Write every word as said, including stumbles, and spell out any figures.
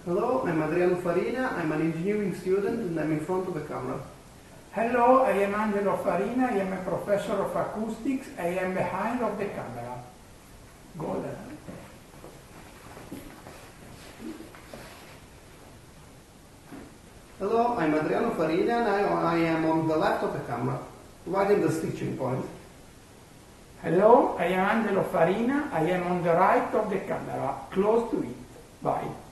Hello, I'm Adriano Farina. I'm an engineering student and I'm in front of the camera. Hello, I am Angelo Farina. I am a professor of acoustics. I am behind of the camera. Go there. Hello, I'm Adriano Farina and I, I am on the left of the camera, right in the stitching point. Hello, I am Angelo Farina. I am on the right of the camera, close to it. Bye.